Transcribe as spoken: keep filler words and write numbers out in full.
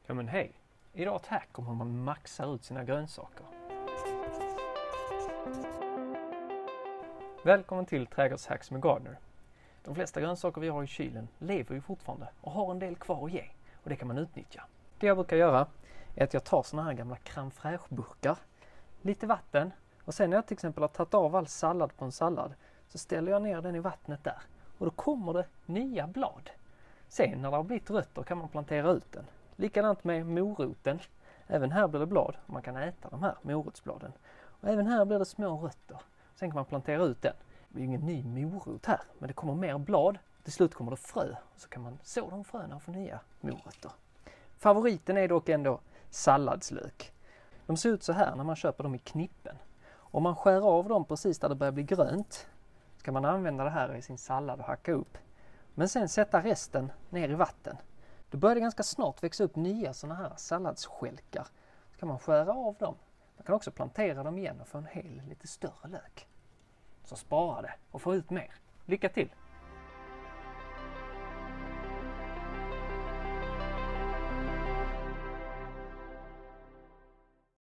Ja men hej, idag ett hack om hur man maxar ut sina grönsaker. Välkommen till Trädgårdshacks med Gardener. De flesta grönsaker vi har i kylen lever ju fortfarande och har en del kvar att ge och det kan man utnyttja. Det jag brukar göra är att jag tar såna här gamla crème fraîche-burkar, lite vatten och sen när jag till exempel har tagit av all sallad på en sallad så ställer jag ner den i vattnet där och då kommer det nya blad. Sen när det har blivit rötter kan man plantera ut den. Likadant med moroten. Även här blir det blad och man kan äta de här morotsbladen. Och även här blir det små rötter. Sen kan man plantera ut den. Det är ingen ny morot här men det kommer mer blad. Till slut kommer det frö och så kan man så de fröna och få nya morötter. Favoriten är dock ändå salladslök. De ser ut så här när man köper dem i knippen. Om man skär av dem precis där det börjar bli grönt så kan man använda det här i sin sallad och hacka upp. Men sen sätta resten ner i vatten. Då börjar det ganska snart växa upp nya sådana här salladsskälkar. Så kan man skära av dem. Man kan också plantera dem igen och få en hel lite större lök. Så spara det och få ut mer. Lycka till!